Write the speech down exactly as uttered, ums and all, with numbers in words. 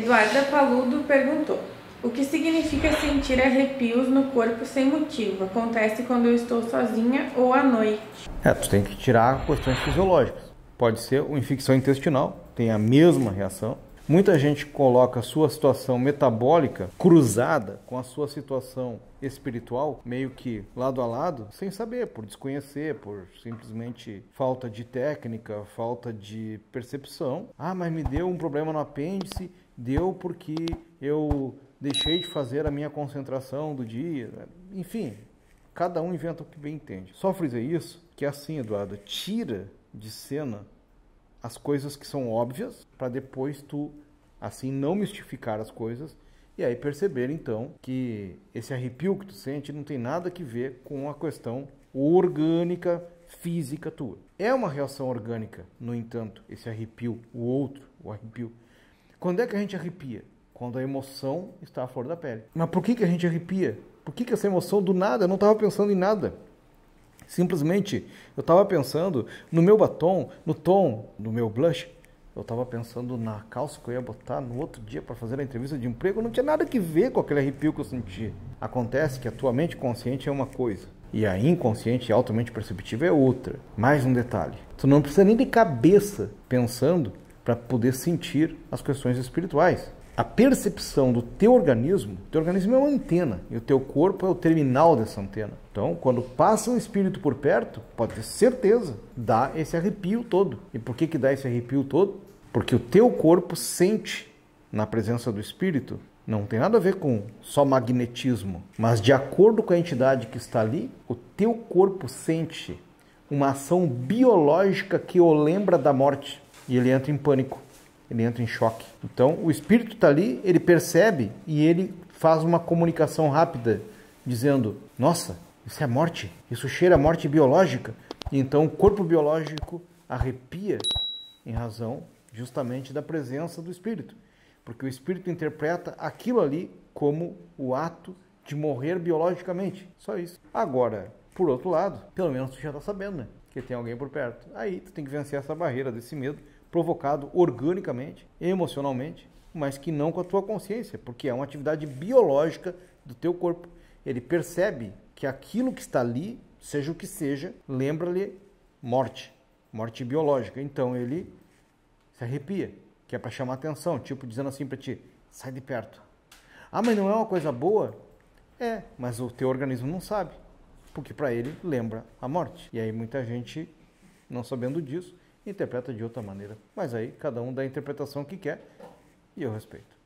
Eduarda Paludo perguntou: o que significa sentir arrepios no corpo sem motivo? Acontece quando eu estou sozinha ou à noite? É, tu tem que tirar questões fisiológicas. Pode ser uma infecção intestinal, tem a mesma reação. Muita gente coloca a sua situação metabólica cruzada com a sua situação espiritual, meio que lado a lado, sem saber, por desconhecer, por simplesmente falta de técnica, falta de percepção. Ah, mas me deu um problema no apêndice, deu porque eu deixei de fazer a minha concentração do dia. Enfim, cada um inventa o que bem entende. Só frisei isso, que é assim, Eduardo, tira de cena as coisas que são óbvias, para depois tu, assim, não mistificar as coisas, e aí perceber, então, que esse arrepio que tu sente não tem nada que ver com a questão orgânica, física tua. É uma reação orgânica, no entanto, esse arrepio, o outro, o arrepio. Quando é que a gente arrepia? Quando a emoção está à flor da pele. Mas por que que a gente arrepia? Por que que essa emoção do nada? Eu não estava pensando em nada. Simplesmente, eu estava pensando no meu batom, no tom do meu blush. Eu estava pensando na calça que eu ia botar no outro dia para fazer a entrevista de emprego. Não tinha nada que ver com aquele arrepio que eu senti. Acontece que a tua mente consciente é uma coisa e a inconsciente e altamente perceptiva é outra. Mais um detalhe. Tu não precisa nem de cabeça pensando para poder sentir as questões espirituais. A percepção do teu organismo, o teu organismo é uma antena e o teu corpo é o terminal dessa antena. Então, quando passa um espírito por perto, pode ter certeza, dá esse arrepio todo. E por que que dá esse arrepio todo? Porque o teu corpo sente na presença do espírito, não tem nada a ver com só magnetismo, mas de acordo com a entidade que está ali, o teu corpo sente uma ação biológica que o lembra da morte e ele entra em pânico. Ele entra em choque. Então, o espírito está ali, ele percebe e ele faz uma comunicação rápida, dizendo, nossa, isso é morte, isso cheira a morte biológica. E então, o corpo biológico arrepia em razão justamente da presença do espírito. Porque o espírito interpreta aquilo ali como o ato de morrer biologicamente. Só isso. Agora, por outro lado, pelo menos tu já está sabendo, né? Que tem alguém por perto. Aí, tu tem que vencer essa barreira desse medo, provocado organicamente, emocionalmente, mas que não com a tua consciência, porque é uma atividade biológica do teu corpo. Ele percebe que aquilo que está ali, seja o que seja, lembra-lhe morte, morte biológica. Então ele se arrepia, que é para chamar atenção, tipo dizendo assim para ti, sai de perto. Ah, mas não é uma coisa boa? É, mas o teu organismo não sabe, porque para ele lembra a morte. E aí muita gente, não sabendo disso, interpreta de outra maneira. Mas aí cada um dá a interpretação que quer e eu respeito.